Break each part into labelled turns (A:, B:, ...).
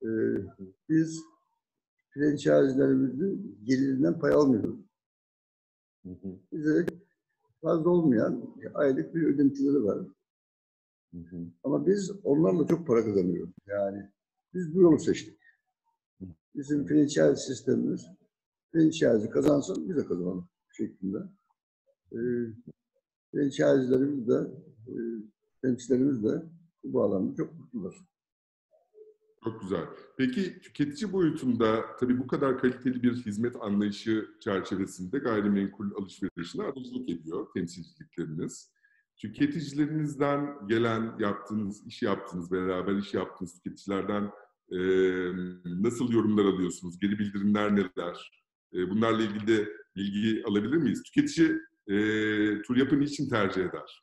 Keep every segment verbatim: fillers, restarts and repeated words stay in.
A: e, biz franchise'lerimizin gelirinden pay almıyoruz.
B: Hı hı.
A: Bize fazla olmayan aylık bir ödentileri var.
B: Hı hı.
A: Ama biz onlarla çok para kazanıyoruz. Yani biz bu yolu seçtik. Bizim
B: Evet.
A: franchise sistemimiz, franchise'i kazansın, biz de kazanalım şeklinde. E, franchise'lerimiz de, e, temsilcilerimiz de bu bağlamda çok mutlular.
B: Çok güzel. Peki tüketici boyutunda tabii bu kadar kaliteli bir hizmet anlayışı çerçevesinde gayrimenkul alışverişine aracılık ediyor temsilcilikleriniz. Tüketicilerinizden gelen, yaptığınız, iş yaptığınız, beraber iş yaptığınız tüketicilerden e, nasıl yorumlar alıyorsunuz? Geri bildirimler neler? E, bunlarla ilgili de bilgi alabilir miyiz? Tüketici e, TÜRYAP'ı niçin tercih eder?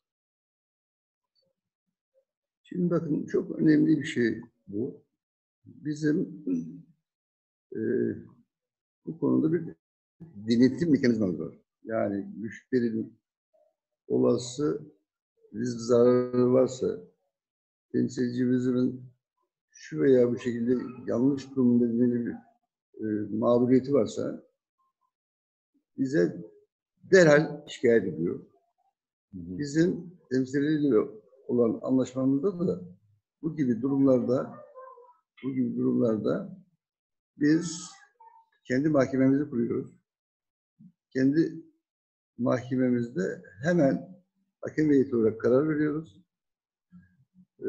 A: Şimdi bakın çok önemli bir şey bu. Bizim e, bu konuda bir denetim mekanizmamız var. Yani müşterinin olası bir zararı varsa, temsilcimizin şu veya bu şekilde yanlış durumda nedeniyle bir e, mağduriyeti varsa bize derhal şikayet ediyor.
B: Hı hı.
A: Bizim temsilciyle olan anlaşmamızda da bu gibi durumlarda bu gibi durumlarda biz kendi mahkememizi kuruyoruz. Kendi mahkememizde hemen hakem heyeti olarak karar veriyoruz. Ee,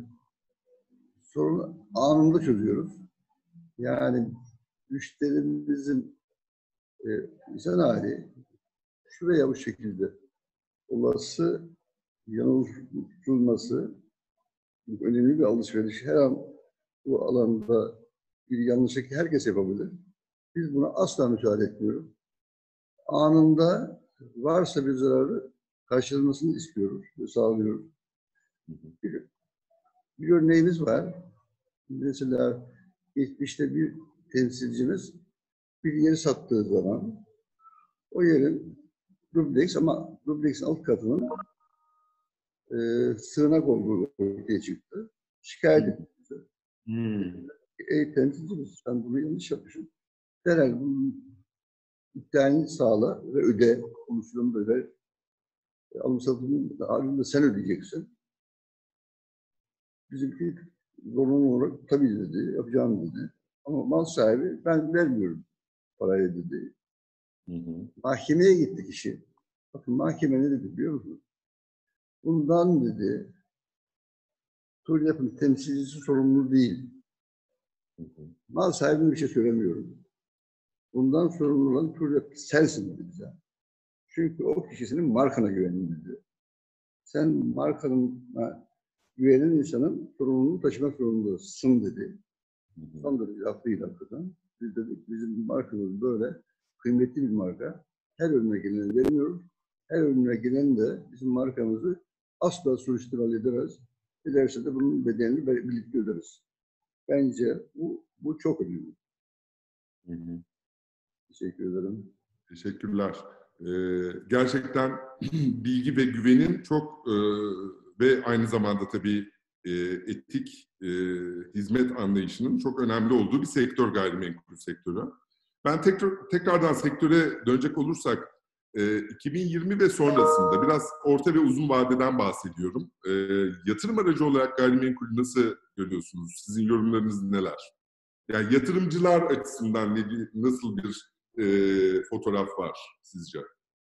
A: sorunu anında çözüyoruz. Yani müşterimizin e, insan hali şu veya bu şekilde olası yanıltılması önemli bir alışveriş. Her an bu alanda bir yanlışlık herkes yapabilir. Biz buna asla müsaade etmiyoruz. Anında varsa bir zararı karşılanmasını istiyoruz ve sağlıyoruz. Bir, bir örneğimiz var. Mesela geçmişte bir temsilcimiz bir yeri sattığı zaman o yerin dubleks ama dubleksin alt katının e, sığınak olduğu ortaya çıktı. Şikayet etti.
B: Hmm.
A: Ey temsilcimiz sen bunu yanlış yapmışsın. Derhal bunun iddianı sağla ve öde. Komisyonu da öder. E, alım satımın halinde sen ödeyeceksin. Bizimki zorunlu olarak tabii dedi, yapacağım dedi. Ama mal sahibi ben vermiyorum parayı dedi.
B: Hı hı.
A: Mahkemeye gitti kişi. Bakın mahkeme ne dedi biliyor musunuz? Bundan dedi, TÜRYAP'ın temsilcisi sorumlu değil.
B: Hı hı.
A: Mal sahibine bir şey söylemiyorum. Bundan sorumlu olan TÜRYAP sensin dedi bize. Çünkü o kişisinin markana güvenin dedi. Sen markanına güvenen insanın sorumluluğunu taşımak zorundasın dedi.
B: Hı hı.
A: Son derece haklıydı hakikaten. Biz dedik bizim markamız böyle kıymetli bir marka. Her önüne geleni vermiyoruz. Her önüne gelen de bizim markamızı asla suistimal edemez. Ederse de bunun bedelini birlikte öderiz. Bence bu, bu çok önemli.
B: Hı hı.
A: Teşekkür ederim.
B: Teşekkürler. Ee, gerçekten bilgi ve güvenin çok e, ve aynı zamanda tabii e, etik e, hizmet anlayışının çok önemli olduğu bir sektör gayrimenkul sektörü. Ben tekrar tekrardan sektöre dönecek olursak e, iki bin yirmi ve sonrasında biraz orta ve uzun vadeden bahsediyorum. E, yatırım aracı olarak gayrimenkulü nasıl görüyorsunuz? Sizin yorumlarınız neler? Yani yatırımcılar açısından ne, nasıl bir e, fotoğraf var sizce?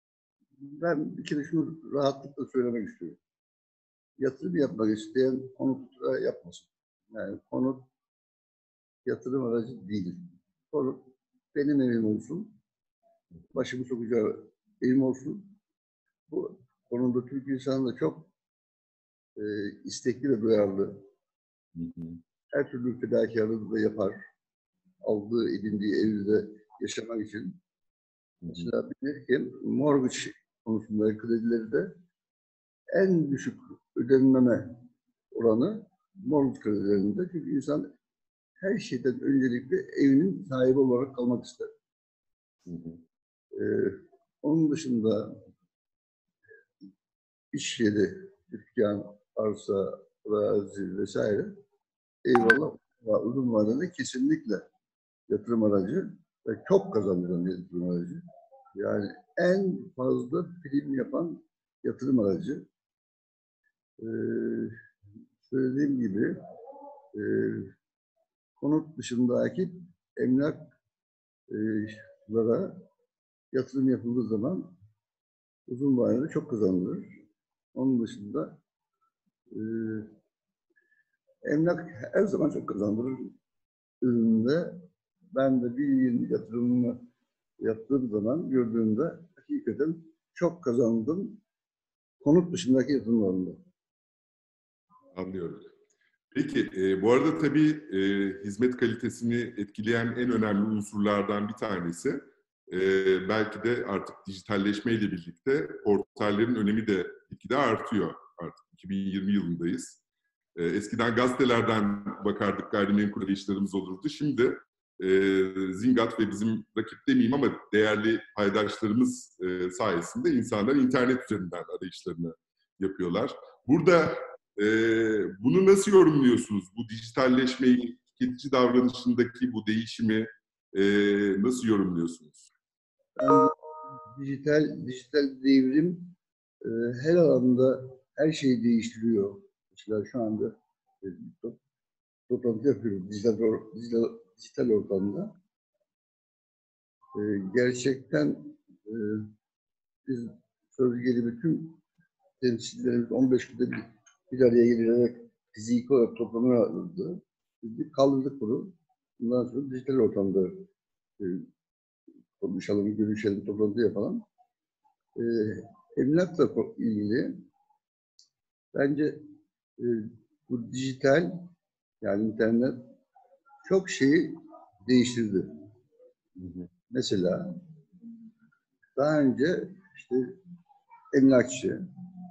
A: Ben bir kere şunu rahatlıkla söylemek istiyorum. Yatırım yapmak isteyen konuta yapmasın. Yani konut yatırım aracı değil. Konut benim evim olsun, başımı sokacağı evim olsun. Bu konuda Türk insanı da çok e, istekli ve duyarlı.
B: Hı hı.
A: Her türlü fedakarlığı da yapar. Aldığı, edindiği evde yaşamak için.
B: Hı hı.
A: Mesela bilirken mortgage konusunda kredileri de en düşük ödenmeme oranı mortgage kredilerinde. Çünkü insan her şeyden öncelikle evinin sahibi olarak kalmak ister.
B: Hı hı.
A: Ee, onun dışında iş yeri, dükkan, arsa, arazi vesaire eyvallah Ya uzun vadede kesinlikle yatırım aracı ve çok kazandıran bir yatırım aracı. Yani en fazla prim yapan yatırım aracı. Ee, söylediğim gibi e, konut dışındaki emlaklara yatırım yapıldığı zaman uzun vadede çok kazanılır. Onun dışında e, emlak her zaman çok kazandırır. Üründe ben de bir yatırımımı yaptığım zaman gördüğümde hakikaten çok kazandım konut dışındaki yatırımlarında.
B: Anlıyorum. Peki, e, bu arada tabii e, hizmet kalitesini etkileyen en önemli unsurlardan bir tanesi, e, belki de artık dijitalleşmeyle birlikte portallerin önemi de gitgide artıyor. Artık iki bin yirmi yılındayız. E, eskiden gazetelerden bakardık, gayrimenkul arayışlarımız olurdu. Şimdi e, Zingat ve bizim rakip demeyeyim ama değerli paydaşlarımız e, sayesinde insanlar internet üzerinden arayışlarını yapıyorlar. Burada e, bunu nasıl yorumluyorsunuz? Bu dijitalleşmeyi, tüketici davranışındaki bu değişimi e, nasıl yorumluyorsunuz?
A: Yani dijital dijital devrim e, her alanda her şeyi değiştiriyor. Mesela şu anda e, to- toplantı yapıyoruz dijital, or- dijital, dijital ortamda. E, gerçekten e, biz söz gelimi bütün temsilcilerimiz on beş günde bir, bir araya gelerek fiziki olarak toplanırdı. Biz bir kaldırdık bunu. Bundan sonra dijital ortamda e, konuşalım, görüşelim, toplantı yapalım. E, emlakla ilgili bence e, bu dijital yani internet çok şeyi değiştirdi.
B: Hı hı.
A: Mesela daha önce işte emlakçı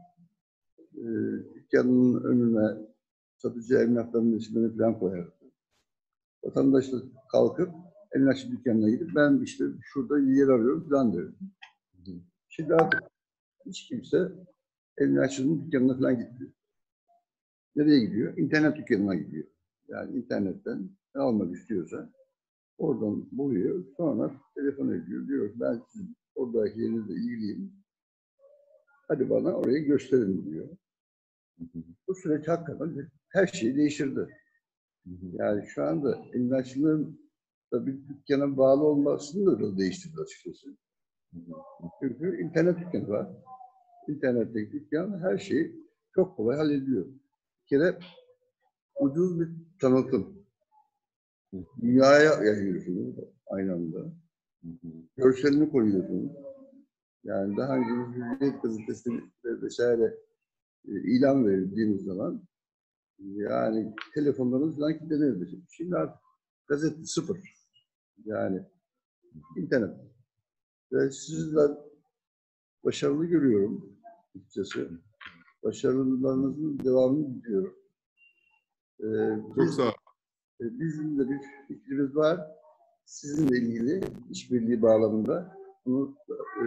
A: e, dükkanının önüne satıcı emlakların isimlerini falan koyardı. Vatandaş da kalkıp emlakçı dükkanına gidip ben işte şurada yer arıyorum falan diyor. Şimdi artık hiç kimse emlakçının dükkanına falan gitmiyor. Nereye gidiyor? İnternet dükkanına gidiyor. Yani internetten ne almak istiyorsa oradan buluyor. Sonra telefon ediyor. Diyor ben sizin oradaki yerinizle ilgiliyim. Hadi bana orayı gösterin diyor. Bu süreç hakikaten her şeyi değiştirdi. Yani şu anda emlakçılığın da bir dükkana bağlı olmasını da biraz değiştirdi açıkçası. Çünkü internet dükkanı var. İnternetteki dükkan her şeyi çok kolay hallediyor. Bir kere ucuz bir tanıtım. Dünyaya yayıyorsunuz aynı anda. Görselini koyuyorsunuz. Yani daha önce Hürriyet gazetesi ve vesaire e, ilan verildiğimiz zaman yani telefonlarınız falan kilitlenirdi. Şimdi artık gazete sıfır. Yani internet. Ve sizler başarılı görüyorum açıkçası. Başarılarınızın devamını diliyorum. Ee,
B: Çok
A: biz,
B: sağ olun.
A: e, bizim de bir fikrimiz var. Sizinle ilgili işbirliği bağlamında bunu e,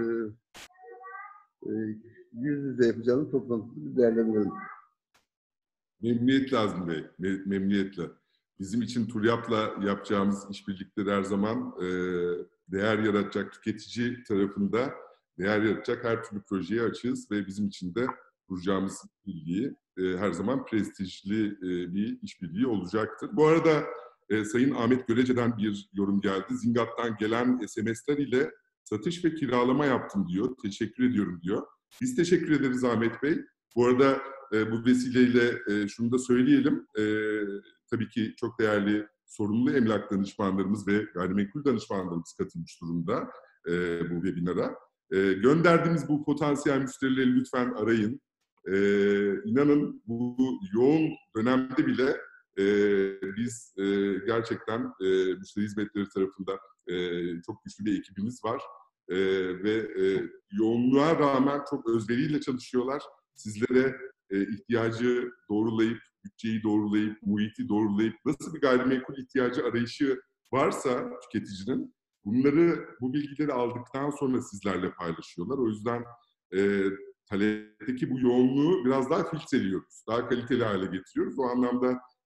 A: e, yüz yüze yapacağımız toplantıda değerlendirelim.
B: Memnuniyetle Azmi Bey, me- memnuniyetle. Bizim için TÜRYAP'la yapacağımız işbirlikleri her zaman e, değer yaratacak tüketici tarafında değer yaratacak her türlü projeye açığız ve bizim için de kuracağımız ilgiyi e, her zaman prestijli e, bir işbirliği olacaktır. Bu arada e, Sayın Ahmet Görece'den bir yorum geldi. Zingat'tan gelen S M S'ler ile satış ve kiralama yaptım diyor. Teşekkür ediyorum diyor. Biz teşekkür ederiz Ahmet Bey. Bu arada E, bu vesileyle e, şunu da söyleyelim. E, tabii ki çok değerli sorumlu emlak danışmanlarımız ve gayrimenkul danışmanlarımız katılmış durumda e, bu webinara. E, gönderdiğimiz bu potansiyel müşterileri lütfen arayın. E, inanın bu yoğun dönemde bile e, biz e, gerçekten e, müşteri hizmetleri tarafında e, çok güçlü bir ekibimiz var. E, ve e, yoğunluğa rağmen çok özveriyle çalışıyorlar. Sizlere e, ihtiyacı doğrulayıp, bütçeyi doğrulayıp, muhiti doğrulayıp, nasıl bir gayrimenkul ihtiyacı arayışı varsa tüketicinin, bunları, bu bilgileri aldıktan sonra sizlerle paylaşıyorlar. O yüzden e, talepteki bu yoğunluğu biraz daha filtreliyoruz, daha kaliteli hale getiriyoruz. O anlamda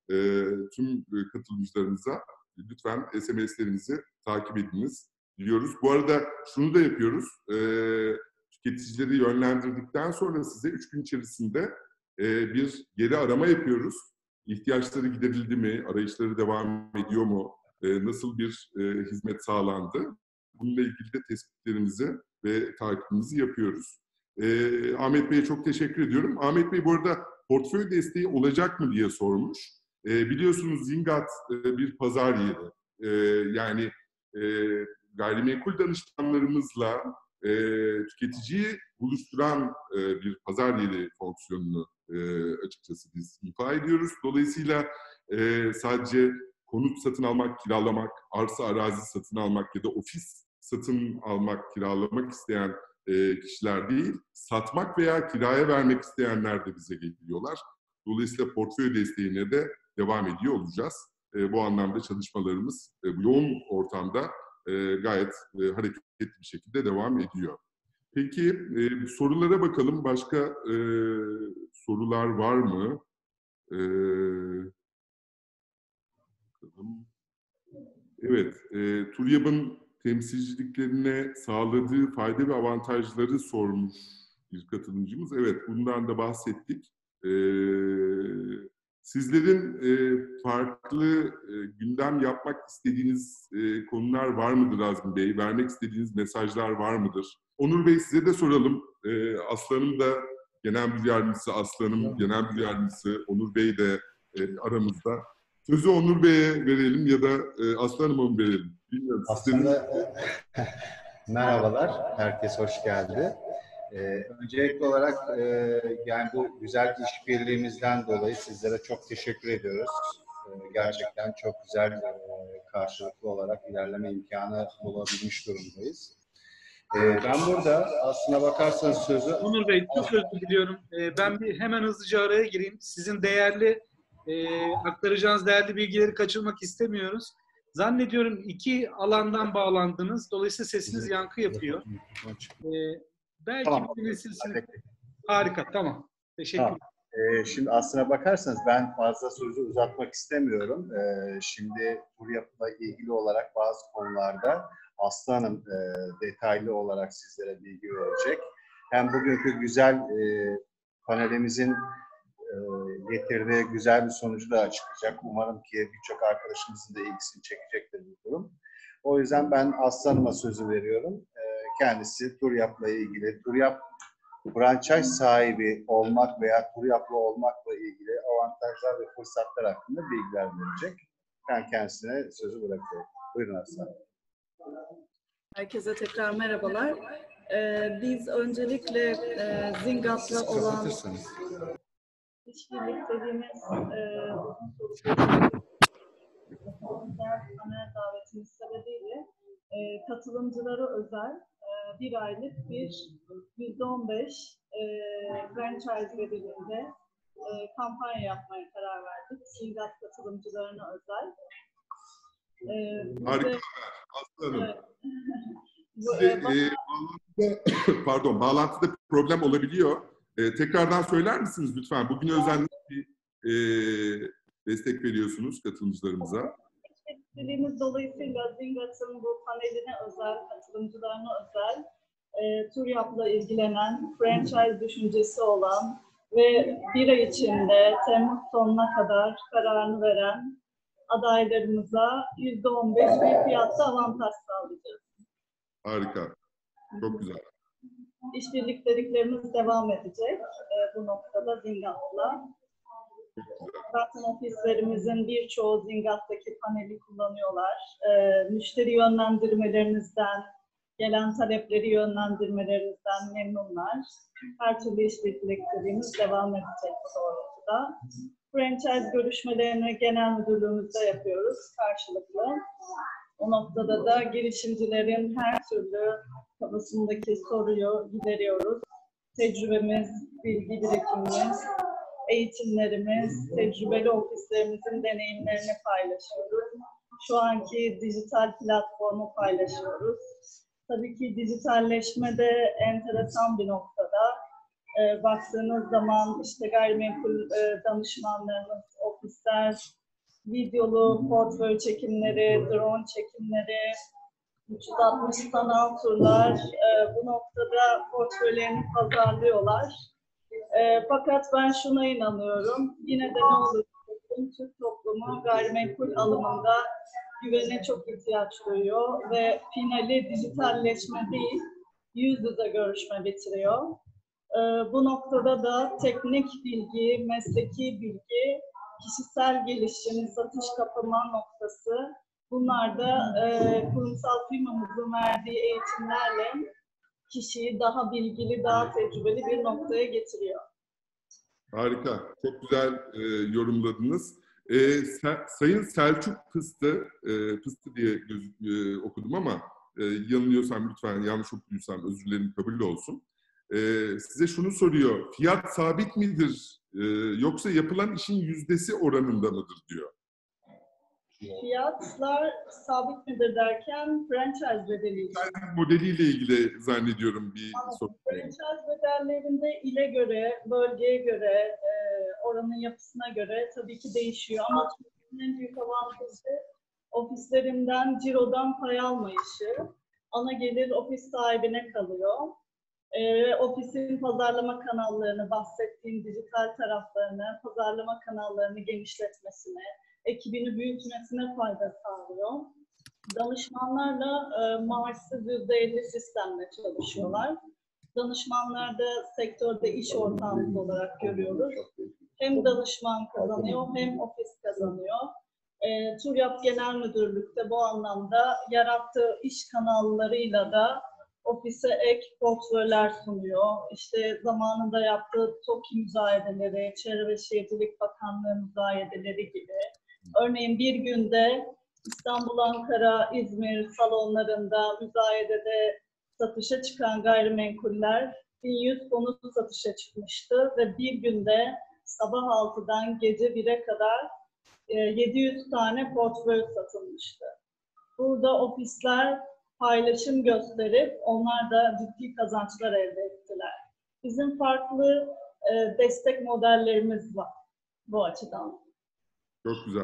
B: e, tüm katılımcılarımıza lütfen S M S'lerimizi takip ediniz diliyoruz. Bu arada şunu da yapıyoruz. E, tüketicileri yönlendirdikten sonra size üç gün içerisinde e, bir geri arama yapıyoruz. İhtiyaçları giderildi mi? Arayışları devam ediyor mu? E, nasıl bir e, hizmet sağlandı? Bununla ilgili de tespitlerimizi ve takibimizi yapıyoruz. E, Ahmet Bey'e çok teşekkür ediyorum. Ahmet Bey bu arada portföy desteği olacak mı diye sormuş. E, biliyorsunuz Zingat e, bir pazar yeri. E, yani e, gayrimenkul danışmanlarımızla e, tüketiciyi buluşturan e, bir pazar yeri fonksiyonunu e, açıkçası biz ifa ediyoruz. Dolayısıyla e, sadece konut satın almak, kiralamak, arsa arazi satın almak ya da ofis satın almak, kiralamak isteyen e, kişiler değil, satmak veya kiraya vermek isteyenler de bize geliyorlar. Dolayısıyla portföy desteğine de devam ediyor olacağız. E, bu anlamda çalışmalarımız e, bu yoğun ortamda e, gayet e, hareketli bir şekilde devam ediyor. Peki e, sorulara bakalım. Başka e, sorular var mı? E, evet, e, TÜRYAB'ın temsilciliklerine sağladığı fayda ve avantajları sormuş bir katılımcımız. Evet, bundan da bahsettik. E, sizlerin e, farklı e, gündem yapmak istediğiniz e, konular var mıdır Azmi Bey? Vermek istediğiniz mesajlar var mıdır? Onur Bey size de soralım. E, Aslanım da Genel Müdür Yardımcısı, Aslanım Genel Müdür Yardımcısı, Onur Bey de e, aramızda. Sözü Onur Bey'e verelim ya da e, Aslanım'a mı verelim? Bilmiyorum.
C: Aslında merhabalar, herkes hoş geldi. Ee, öncelikli olarak e, yani bu güzel işbirliğimizden dolayı sizlere çok teşekkür ediyoruz. Ee, gerçekten çok güzel e, karşılıklı olarak ilerleme imkanı bulabilmiş durumdayız. Ee, ben burada aslına bakarsanız sözü...
D: Onur Bey, çok özür diliyorum. Ee, ben bir hemen hızlıca araya gireyim. Sizin değerli, e, aktaracağınız değerli bilgileri kaçırmak istemiyoruz. Zannediyorum iki alandan bağlandınız. Dolayısıyla sesiniz yankı yapıyor. Ee, belki
C: Tamam.
D: bir sesiniz... Harika, tamam. Teşekkür ederim.
C: Tamam. Ee, şimdi aslına bakarsanız ben fazla sözü uzatmak istemiyorum. Ee, şimdi TÜRYAB'la ilgili olarak bazı konularda Aslı Hanım e, detaylı olarak sizlere bilgi verecek. Hem bugünkü güzel e, panelimizin e, getirdiği güzel bir sonucu da çıkacak. Umarım ki birçok arkadaşımızın da ilgisini çekecektir bu durum. O yüzden ben Aslı Hanım'a sözü veriyorum. E, kendisi TÜRYAB'la ilgili, TÜRYAB franchise sahibi olmak veya TÜRYAB'la olmakla ilgili avantajlar ve fırsatlar hakkında bilgiler verecek. Ben kendisine sözü bırakıyorum. Buyurun Aslı Hanım.
E: Herkese tekrar merhabalar. Ee, biz öncelikle e, Zingat'la olan işbirlikteliğimiz e, uzun soluklu panel davetimiz sebebiyle e, katılımcılara özel e, bir aylık bir yüzde on beş e, franchise bedelinde e, kampanya yapmaya karar verdik. Zingat katılımcılarına özel. E,
B: Harika.
E: de,
B: Aslanım.
E: evet.
B: Size, e, bağlantıda, pardon, bağlantıda problem olabiliyor. E, tekrardan söyler misiniz lütfen? Bugün özel bir e, destek veriyorsunuz katılımcılarımıza.
E: İşbirliğimiz dolayısıyla Zingat'ın bu paneline özel, katılımcılarına özel, e, TÜRYAB'la ilgilenen, franchise düşüncesi olan ve bir ay içinde Temmuz sonuna kadar kararını veren adaylarımıza yüzde on beş bir fiyatta avantaj sağlayacağız.
B: Harika. Çok güzel.
E: İşbirliklerimiz devam edecek e, bu noktada Zingat'la. Zaten ofislerimizin birçoğu Zingat'taki paneli kullanıyorlar. E, müşteri yönlendirmelerinizden, gelen talepleri yönlendirmelerinizden memnunlar. Her türlü işbirliklerimiz devam edecek bu doğrultuda. Franchise görüşmelerini genel müdürlüğümüzde yapıyoruz karşılıklı. O noktada da girişimcilerin her türlü kafasındaki soruyu gideriyoruz. Tecrübemiz, bilgi birikimimiz, eğitimlerimiz, tecrübeli ofislerimizin deneyimlerini paylaşıyoruz. Şu anki dijital platformu paylaşıyoruz. Tabii ki dijitalleşme de enteresan bir noktada. E, baktığınız zaman işte gayrimenkul e, danışmanlarımız ofiste ister videolu portföy çekimleri, drone çekimleri, üç yüz altmış sanal turlar, e, bu noktada portföylerini pazarlıyorlar. E, fakat ben şuna inanıyorum, yine de ne olur olsun Türk toplumu gayrimenkul alımında güvene çok ihtiyaç duyuyor ve finali dijitalleşme değil, yüz yüze görüşme bitiriyor. E, bu noktada da teknik bilgi, mesleki bilgi, kişisel gelişim, satış kapama noktası, bunlar da e, kurumsal firmamızın verdiği eğitimlerle kişiyi daha bilgili, daha tecrübeli bir noktaya getiriyor.
B: Harika, çok güzel e, yorumladınız. E, Se- Sayın Selçuk Pıstı, e, Pıstı diye göz, e, okudum ama e, yanılıyorsam lütfen, yanlış okuduysam özür dilerim, kabul olsun. E, size şunu soruyor, fiyat sabit midir e, yoksa yapılan işin yüzdesi oranında mıdır diyor.
E: Fiyatlar sabit midir derken franchise bedeli.
B: Modeliyle ilgili zannediyorum bir soru.
E: Franchise bedellerinde ile göre, bölgeye göre, e, oranın yapısına göre tabii ki değişiyor. Ama Türkiye'nin en büyük avantajı ofislerinden, cirodan pay almayışı. Ana gelir ofis sahibine kalıyor. E, ofisin pazarlama kanallarını, bahsettiğim dijital taraflarını, pazarlama kanallarını genişletmesine, ekibini büyütmesine fayda sağlıyor. Danışmanlarla e, maaşsız yüzde elli sistemle çalışıyorlar. Danışmanlar da sektörde iş ortağımız olarak görüyoruz. Hem danışman kazanıyor hem ofis kazanıyor. E, TURYAP Genel Müdürlük'te bu anlamda yarattığı iş kanallarıyla da ofise ek portföyler sunuyor. İşte zamanında yaptığı TOKİ müzayedeleri, Çevre ve Şehircilik Bakanlığı müzayedeleri gibi. Örneğin bir günde İstanbul, Ankara, İzmir salonlarında müzayedede satışa çıkan gayrimenkuller bin yüz konut satışa çıkmıştı ve bir günde sabah altıdan gece bire kadar yedi yüz tane portföy satılmıştı. Burada ofisler paylaşım gösterip onlar da ciddi kazançlar elde ettiler. Bizim farklı destek modellerimiz var bu açıdan.
B: Çok güzel.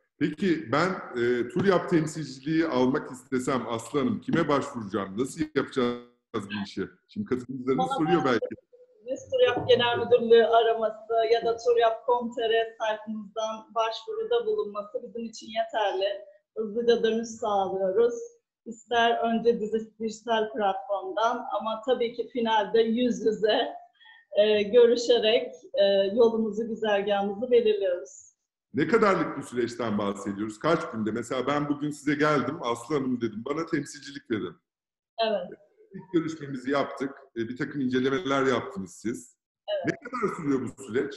B: Peki ben e, TURYAP temsilciliği almak istesem Aslı Hanım kime başvuracağım? Nasıl yapacağız bu işi? Şimdi katılımcılarımız soruyor belki.
E: TURYAP Genel Müdürlüğü araması ya da turyap nokta com nokta tr sayfamızdan başvuruda bulunması bizim için yeterli. Hızlıca dönüş sağlıyoruz. İster önce dijital platformdan ama tabii ki finalde yüz yüze e, görüşerek e, yolumuzu, güzergahımızı belirliyoruz.
B: Ne kadarlık bir süreçten bahsediyoruz? Kaç günde? Mesela ben bugün size geldim, Aslı Hanım dedim, bana temsilcilik verin.
E: Evet.
B: İlk görüşmemizi yaptık, bir takım incelemeler yaptınız siz. Evet. Ne kadar sürüyor bu süreç?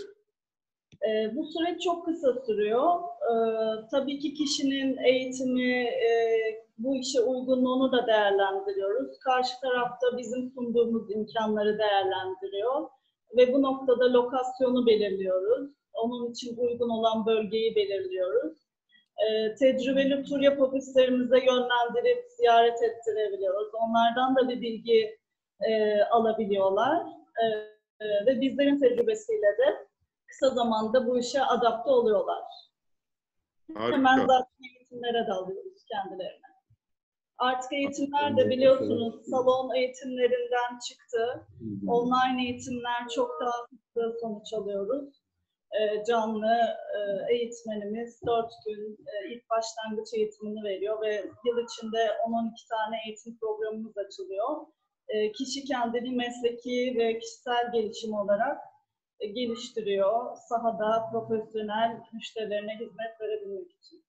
E: E, bu süreç çok kısa sürüyor. E, tabii ki kişinin eğitimi, e, bu işe uygunluğunu da değerlendiriyoruz. Karşı tarafta bizim sunduğumuz imkanları değerlendiriyor. Ve bu noktada lokasyonu belirliyoruz. Onun için uygun olan bölgeyi belirliyoruz. E, tecrübeli TURYAP ofislerimize yönlendirip ziyaret ettirebiliyoruz. Onlardan da bir bilgi e, alabiliyorlar. E, e, ve bizlerin tecrübesiyle de kısa zamanda bu işe adapte oluyorlar. Harika. Hemen zaten eğitimlere de alıyoruz kendilerine. Artık eğitimler de biliyorsunuz salon eğitimlerinden çıktı. Online eğitimler çok daha hızlı sonuç alıyoruz. E, canlı e, eğitmenimiz dört gün e, ilk başlangıç eğitimini veriyor ve yıl içinde on on iki tane eğitim programımız açılıyor. E, kişi kendini mesleki ve kişisel gelişim olarak e, geliştiriyor. Sahada profesyonel müşterilerine hizmet verebilmek için.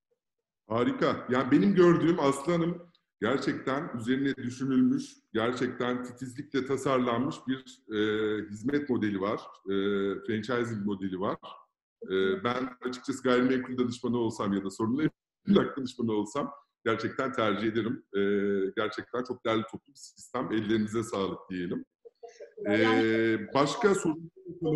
B: Harika. Yani benim gördüğüm Aslı Hanım gerçekten üzerine düşünülmüş, gerçekten titizlikle tasarlanmış bir e, hizmet modeli var, e, franchising modeli var. E, ben açıkçası gayrimenkul danışmanı olsam ya da sorumlu emlak danışmanı olsam gerçekten tercih ederim. E, gerçekten çok değerli toplu bir sistem. Ellerinize sağlık diyelim. E, başka sorun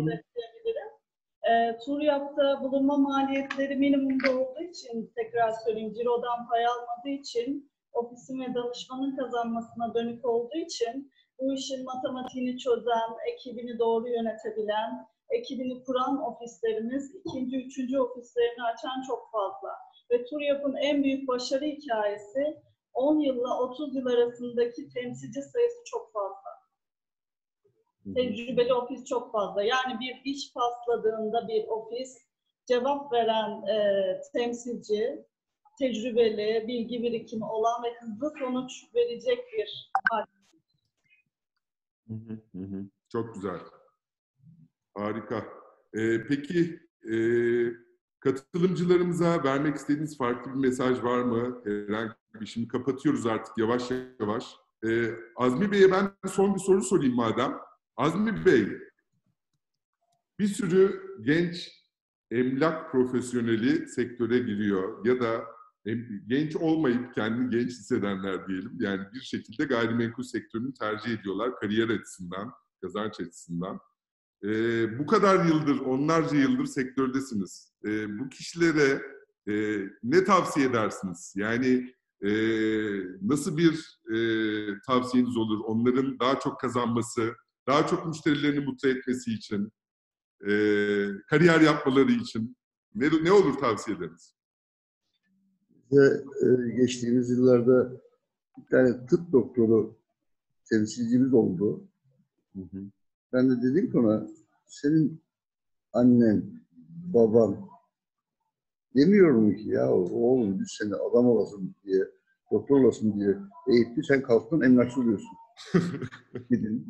E: E, TURYAP'ta bulunma maliyetleri minimumda olduğu için, tekrar söyleyeyim, cirodan pay almadığı için, ofisin ve danışmanın kazanmasına dönük olduğu için, bu işin matematiğini çözen, ekibini doğru yönetebilen, ekibini kuran ofislerimiz, ikinci, üçüncü ofislerini açan çok fazla. Ve TURYAP'ın en büyük başarı hikayesi on yılla otuz yıl arasındaki temsilci sayısı çok fazla. Tecrübeli ofis çok fazla. Yani bir iş pasladığında bir ofis, cevap veren e, temsilci, tecrübeli, bilgi birikimi olan ve hızlı sonuç verecek bir hal.
B: Hı hı hı. Çok güzel. Harika. Ee, peki e, katılımcılarımıza vermek istediğiniz farklı bir mesaj var mı? Herhangi bir, şimdi kapatıyoruz artık yavaş yavaş. Ee, Azmi Bey'e ben son bir soru sorayım madem. Azmi Bey, bir sürü genç emlak profesyoneli sektöre giriyor ya da genç olmayıp kendini genç hissedenler diyelim. Yani bir şekilde gayrimenkul sektörünü tercih ediyorlar kariyer açısından, kazanç açısından. Ee, bu kadar yıldır, onlarca yıldır sektördesiniz. Ee, bu kişilere e, ne tavsiye edersiniz? Yani e, nasıl bir e, tavsiyeniz olur? Onların daha çok kazanması, daha çok müşterilerini mutlu etmesi için, e, kariyer yapmaları için ne, ne olur tavsiye ederiz?
A: Ve e, geçtiğimiz yıllarda bir tane tıp doktoru temsilcimiz oldu.
B: Hı hı.
A: Ben de dedim ki ona, senin annen, baban demiyorum ki ya oğlum biz seni adam olasın diye, doktor olasın diye eğitti, sen kalktın emlakçı oluyorsun. Dedim.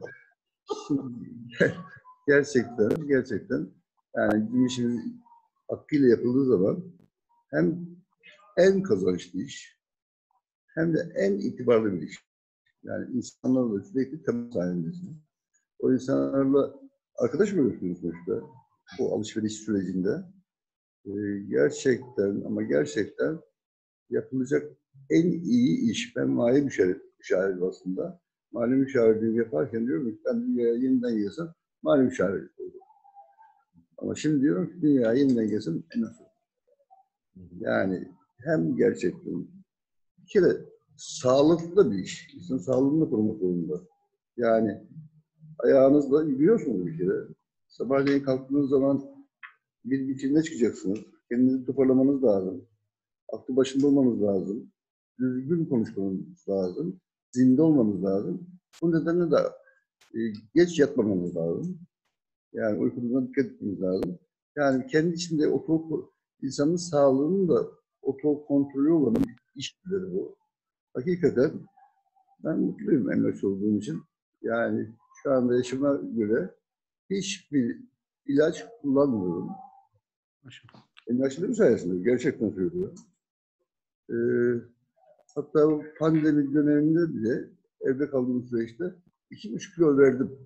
A: gerçekten, gerçekten yani bizim işimiz hakkıyla yapıldığı zaman hem en kazançlı iş hem de en itibarlı bir iş. Yani insanlarla sürekli temas halindesiniz. O insanlarla arkadaş mı oluyorsunuz sonuçta bu alışveriş sürecinde? Ee, gerçekten ama gerçekten yapılacak en iyi iş. Ben mali müşavir, müşavir aslında. Mali müşavirliği yaparken diyorum ki ben dünyaya yeniden gelsem mali müşavir oldum. Ama şimdi diyorum ki dünyaya yeniden gelsem en az. Yani hem gerçekten bir kere sağlıklı bir iş. İnsanın sağlığını korumak zorunda. Yani ayağınızla yürüyorsunuz bir kere. Sabahleyin kalktığınız zaman bir biçimde çıkacaksınız. Kendinizi toparlamanız lazım. Aklı başında olmanız lazım. Düzgün konuşmanız lazım. Zinde olmanız lazım. Bu nedenle de e, geç yatmamanız lazım. Yani uykunuza dikkat etmeniz lazım. Yani kendi içinde oto, insanın sağlığının da oto kontrolü olan bir iş türü bu. Hakikaten ben mutluyum emlakçı olduğum için. Yani şu anda yaşıma göre hiçbir ilaç kullanmıyorum. Emlakçılığım sayesinde gerçekten söylüyorum. Ee, hatta bu pandemi döneminde bile evde kaldığım süreçte iki buçuk kilo verdim.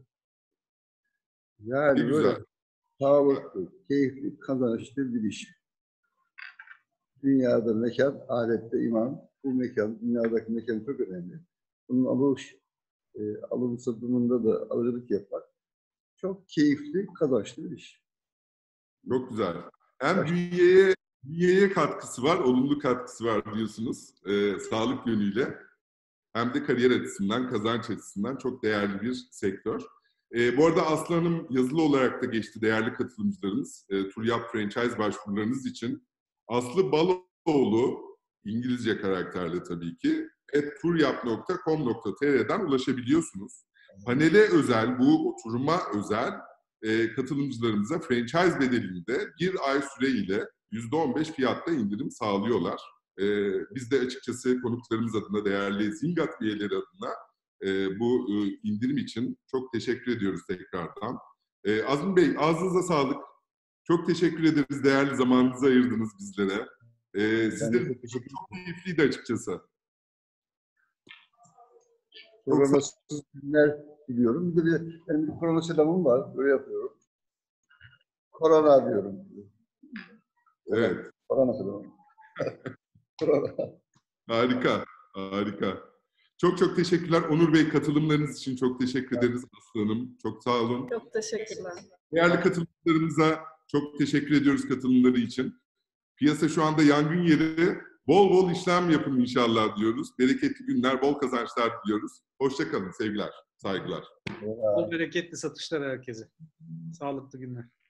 A: Yani böyle sağlıklı, keyifli, kazançlı bir iş. Dünyada mekan, ahirette iman. Bu mekan, dünyadaki mekan çok önemli. Bunun alış, e, alım satımında da alıcılık yapmak çok keyifli, kazançlı bir iş.
B: Çok güzel. Hem bünyeye, bünyeye katkısı var, olumlu katkısı var diyorsunuz e, sağlık yönüyle. Hem de kariyer açısından, kazanç açısından çok değerli bir sektör. E, bu arada Aslı Hanım yazılı olarak da geçti değerli katılımcılarımız. E, TURYAP franchise başvurularınız için. Aslı Baloğlu, İngilizce karakterle tabii ki, at turyap nokta com nokta tr'den ulaşabiliyorsunuz. Panele özel, bu oturuma özel e, katılımcılarımıza franchise bedelinde bir ay süreyle yüzde on beş fiyatta indirim sağlıyorlar. E, biz de açıkçası konuklarımız adına, değerli Zingat üyeleri adına e, bu e, indirim için çok teşekkür ediyoruz tekrardan. E, Azmi Bey, ağzınıza sağlık. Çok teşekkür ederiz. Değerli zamanınızı ayırdınız bizlere. E, sizlerin çok, çok keyifliydi açıkçası.
A: Koronasız günler diliyorum. Bir de bir, benim bir korona selamım var. Böyle yapıyorum. Korona diyorum.
B: Evet.
A: Korona selamım. Korona.
B: Harika, harika. Çok çok teşekkürler. Onur Bey, katılımlarınız için çok teşekkür ederiz Aslı Hanım. Çok sağ olun.
E: Çok teşekkürler.
B: Değerli katılımlarımıza çok teşekkür ediyoruz katılımları için. Piyasa şu anda yangın yeri. Bol bol işlem yapın inşallah diyoruz. Bereketli günler, bol kazançlar diliyoruz. Hoşça kalın, sevgiler. Saygılar.
D: Bol bereketli satışlar herkese. Sağlıklı günler.